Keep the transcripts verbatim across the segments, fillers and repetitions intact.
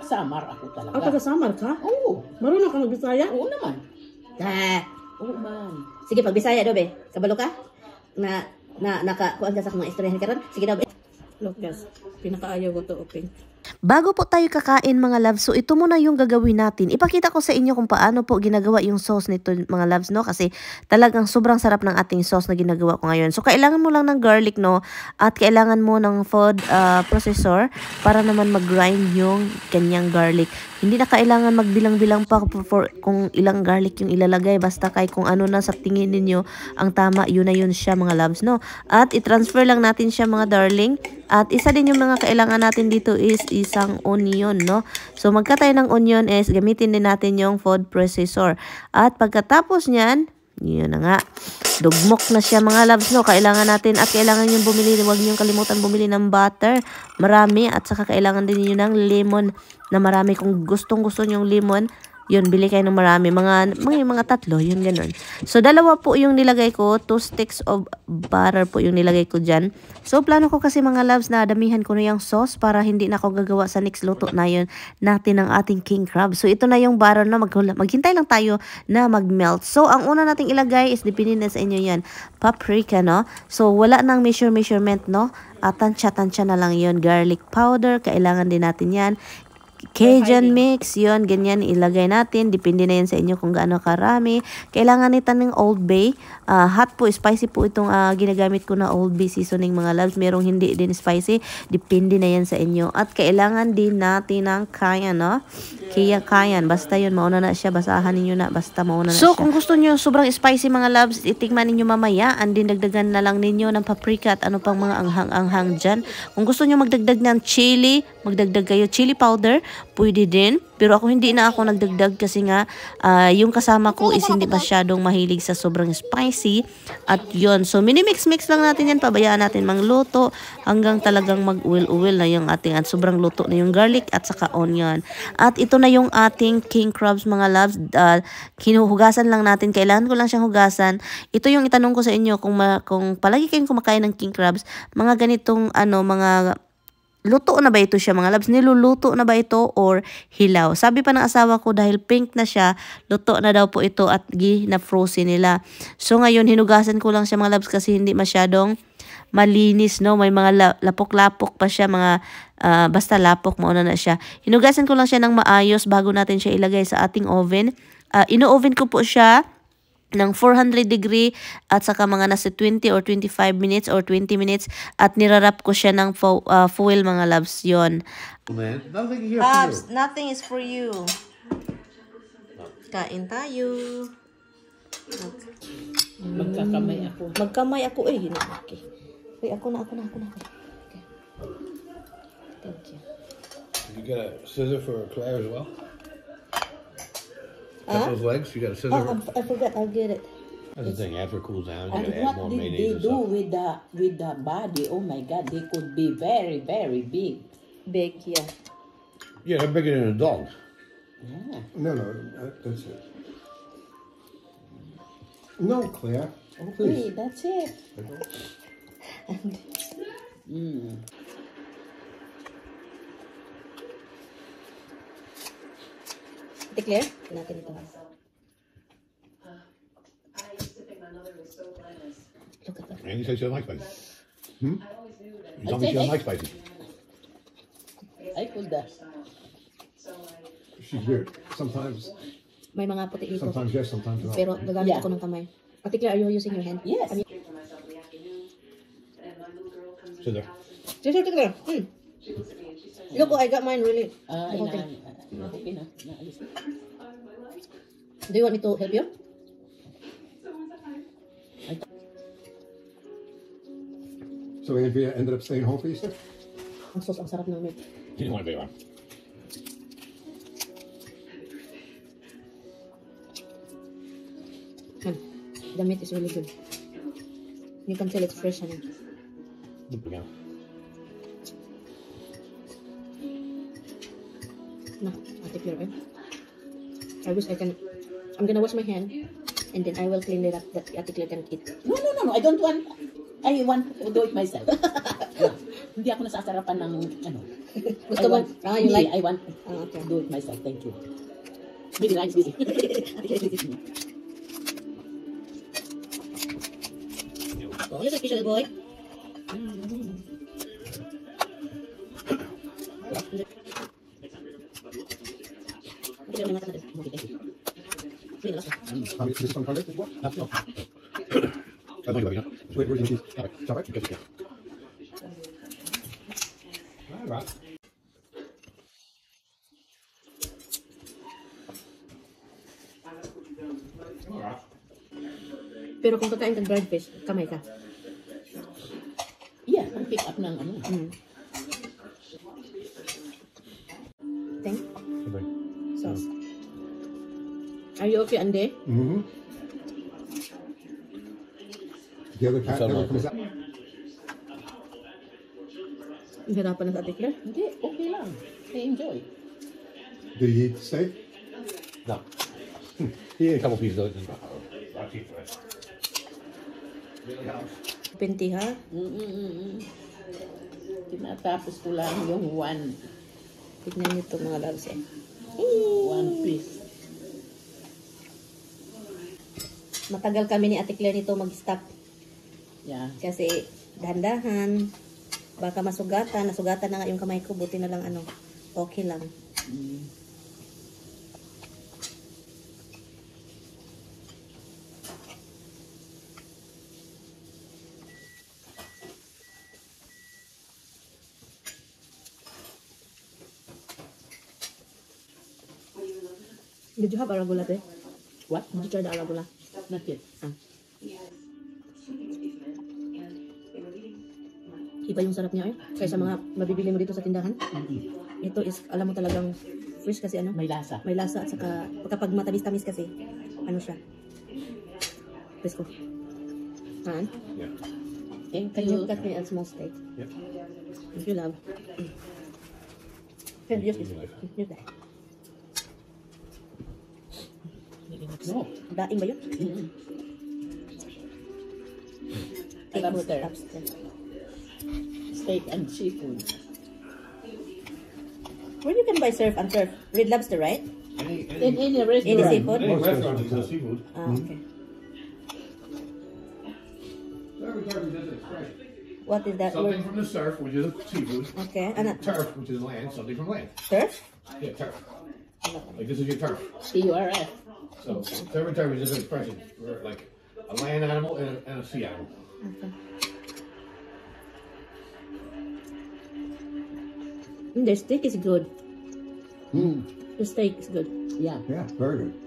Samar ako talaga. Ah, taga-Samar ka? Oo. Marunong ka mag-Bisaya? Oo naman. Ah, Oo man. sige, pag Bisaya daw, be. Kabalo ka? Na, na, nakakuan ka sa mga istoryahan karon. Sige daw, be. Look guys, pinakaayaw ko to open. Bago po tayo kakain mga loves, so ito muna yung gagawin natin. Ipakita ko sa inyo kung paano po ginagawa yung sauce nito mga loves, no? Kasi talagang sobrang sarap ng ating sauce na ginagawa ko ngayon. So kailangan mo lang ng garlic, no? At kailangan mo ng food uh, processor para naman mag-grind yung kanyang garlic. Hindi na kailangan magbilang-bilang pa for kung ilang garlic yung ilalagay. Basta kay kung ano na sa tingin ninyo ang tama, yun na yun siya mga loves, no? At i-transfer lang natin siya mga darling. At isa din yung mga kailangan natin dito is isang onion, no? So magka tayo ng onion is gamitin din natin yung food processor. At pagkatapos niyan, yun na nga, dugmok na siya mga loves, no? Kailangan natin at kailangan yung bumili, huwag niyong kalimutan bumili ng butter, marami, at saka kailangan din niyo ng lemon na marami. Kung gustong gusto niyong lemon, yun, bili kayo ng marami. Mga, mga, mga tatlo, yun, ganun. So, dalawa po yung nilagay ko. Two sticks of butter po yung nilagay ko dyan. So, plano ko kasi mga loves na damihan ko na yung sauce para hindi na ako gagawa sa next luto na yun natin ng ating king crab. So, ito na yung butter na mag maghintay lang tayo na mag-melt. So, ang una nating ilagay is, depende na sa inyo yan, paprika, no? So, wala nang measure measurement, no? At tansya-tansya na lang yun. Garlic powder, kailangan din natin yan. Cajun mix, yun, ganyan ilagay natin. Depende na yan sa inyo kung gaano karami. Kailangan nito ng Old Bay. Uh, hot po, spicy po itong uh, ginagamit ko na Old Bay seasoning mga loves. Merong hindi din spicy. Depende na yan sa inyo. At kailangan din natin ng cayenne, no? Kaya cayenne. Basta yun, mauna na siya. Basahan ninyo na. Basta mauna na so, siya. So, kung gusto nyo sobrang spicy mga loves, itikman ninyo mamaya. And din dagdagan na lang ninyo ng paprika at ano pang mga anghang-anghang dyan. Kung gusto nyo magdagdag ng chili, magdagdag kayo chili powder. Pwede din. Pero ako hindi na ako nagdagdag kasi nga uh, yung kasama ko is hindi masyadong mahilig sa sobrang spicy. At yun. So, mini-mix-mix lang natin yan. Pabayaan natin mangluto hanggang talagang mag-uwil-uwil na yung ating at sobrang luto na yung garlic at saka onion. At ito na yung ating king crabs mga loves. Uh, kinuhugasan lang natin. Kailangan ko lang siyang hugasan. Ito yung itanong ko sa inyo kung, ma kung palagi kayong kumakain ng king crabs, mga ganitong ano, mga luto na ba ito siya mga loves? Niluluto na ba ito or hilaw? Sabi pa ng asawa ko dahil pink na siya, luto na daw po ito at na-frozen nila. So ngayon, hinugasan ko lang siya mga loves kasi hindi masyadong malinis, no? May mga lapok-lapok pa siya, mga uh, basta lapok, mauna na siya. Hinugasan ko lang siya ng maayos bago natin siya ilagay sa ating oven. Uh, ino-oven ko po siya ng four hundred degree at saka mga nasa twenty or twenty-five minutes or twenty minutes at nirarap ko siya ng fo uh, foil mga loves yon. Man, nothing here Abs, for you. nothing is for you. Kain tayo. Magkakamay ako. Magkamay ako eh. Okay. Wait, ako na, ako na, ako na. Okay. Thank you. You got a scissor for Claire as well? Cut Huh? those legs? You got a scissor? Oh, I forgot. I'll get it. That's the thing. After it cools down, you And gotta add what more did mayonnaise they and do stuff. with the with the body? Oh my God, they could be very, very big. Big, yeah. Yeah, they're bigger than a dog. Yeah. No, no, that- that's it. No, Claire. Okay, Please. that's it. Mm. Ate Claire, natin ito. Look at that. And you say she doesn't like spicy. Hmm? You told me she doesn't like spicy. I could that. She's weird. Sometimes, May mga puti dito. sometimes yes, sometimes no. Pero gagamit Yeah. ako ng kamay. Ate Claire, are you using your hand? Yes. I mean, Sit there. Just Ate Claire. Hmm. Look, oh, I got mine really. Ah, Okay. ina, ina, okay na. Naalis na. Do you want me to help you? So Andrea ended up staying home for Easter? Ang sauce, ang sarap ng meat. You don't want to be around. Hmm. The meat is really good. You can tell it's fresh, honey. Look again. No, Ate Claire, eh? I wish I can... I'm gonna wash my hand and then I will clean it up that Ate Claire can eat. No, no, no, no. I don't want. I want to do it myself. Yeah. Hindi ako nasasarapan ng ano. Gusto I mo? want, Ah, you hindi, like? I want Ah, okay. to do it myself. Thank you. Busy lines, busy. Oh, you're so special boy. How many this one colour? What? No, no. I think about it. Wait, where's the cheese? All right. Chop it? Good, good. All right. All right. Pero kung kakain kang dried fish, kamay ka. Yeah, ang pick up ng ano. Mm. Thank Sabay. sauce. Are you okay, Ande? Mm-hmm. The other cat Sound never like comes it. out. Hirapan na sa atikler. Hindi, okay lang. I enjoy. Do you eat steak? No. He ate a couple pieces of it. I'll keep it. Pinti ha? Mm-mm-mm. Tinatapos ko lang yung one, Tignan niyo ito mga loves eh. one piece. Matagal kami ni Ate Claire nito mag-stop. Yeah. Kasi dahan-dahan. Baka masugatan. Nasugatan na nga yung kamay ko. Buti na lang ano. Okay lang. Mm. Did you have arugula there? What? Did you try the arugula? Not yet. Ah. Iba yung sarap niya eh. Kaysa mga mabibili mo dito sa tindahan. Ito is, alam mo talagang fresh kasi ano. May lasa. May lasa at saka kapag matamis-tamis kasi, ano siya. Presko. Han? Yeah. Thank Can you you. cut me a small steak? Yeah. If you love. Can you use this? Easy life. Use that. No. Daing ba yun? Mm-mm. Take Lobster. lobster. Steak and seafood. Where you can buy surf and turf? Red lobster, right? Any, In any Any restaurant. seafood? any restaurant that sells seafood. Ah, okay. What is that Something word? from the surf, which is seafood. Okay. Ano? Turf, which is land. Something from land. Surf? Yeah, turf. Like this is your turf. T U R F. So turf and turf is just an expression for like a land animal and a, and a sea animal. Okay. Mm, the steak is good. Mm. The steak is good. Yeah. Yeah, very good.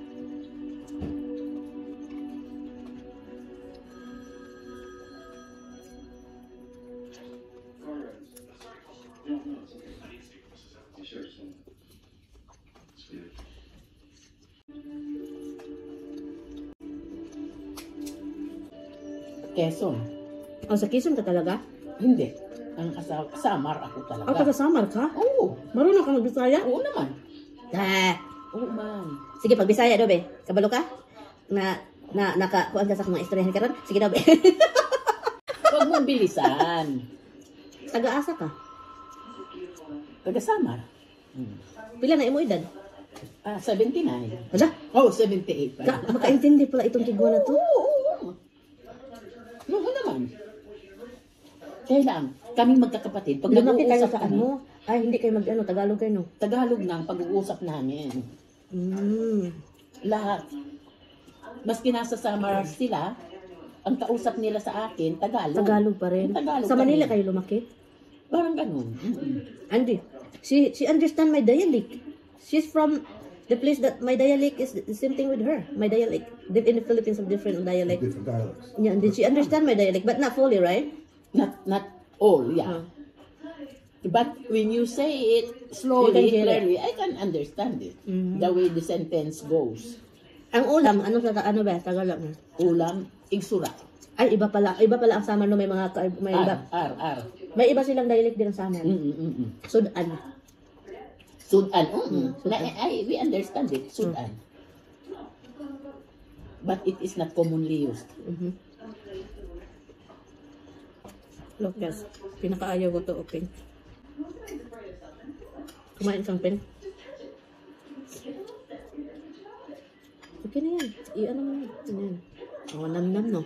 Quezon. Oh, sa Quezon ka talaga? Hindi. Ang asawa, Samar ako talaga. Ah, taga-Samar ka? Oo. Marunong ka mag-Bisaya? Oo naman. Ah. Oo man. Sige, pag Bisaya daw, be. Kabalo ka? Na, na, nakakuan ka sa mga istoryahan karon? Sige daw, be. Huwag mong bilisan. Taga-asa ka? Taga Samar. Hmm. Pila na imo edad? Ah, seventy-nine. Wala? Oh, seventy-eight Ka, pala. makaintindi pala itong tigwa na to. Oo, oo. Oo naman. Kailan? Kaming magkakapatid. Pag Lumaki kayo nag-uusap sa kami, ano? Ay, hindi kayo mag-ano, Tagalog kayo, no? Tagalog na ang pag-uusap namin. Mm. Lahat. Maski nasa Samar sila, ang kausap nila sa akin, Tagalog. Tagalog pa rin. Tagalog Sa Manila kami. kayo lumaki? Parang ganun. Mm-mm. Andy, she she understand my dialect. She's from the place that my dialect is the same thing with her. My dialect. In the Philippines have different dialect. Different dialects. Yeah, did she understand my dialect? But not fully, right? Not not all, yeah. Ah. But when you say it slowly, You can hear it. clearly, I can understand it. Mhm. The way the sentence goes. Ang ulam, ano sa ano ba? Tagalog na. Ulam, igsura. Ay, iba pala. Iba pala ang Samar, no? May mga, ka- may iba. R, R, R. May iba silang dialect din ang Samar. Mm, mm, mm. Sudan. Sudan. Mm, Na, I, we understand it. Sudan. But it is not commonly used. Mhm. Look guys, pinakaayaw ko to open. Kumain kang pen. Okay na yan. I-ano mo na. Yan. Oh, nam-nam, no?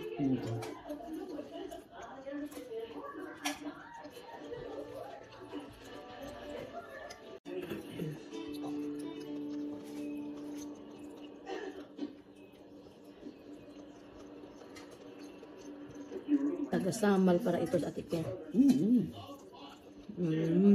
Taga-samal para ito sa ate Ken. Mm. Mm.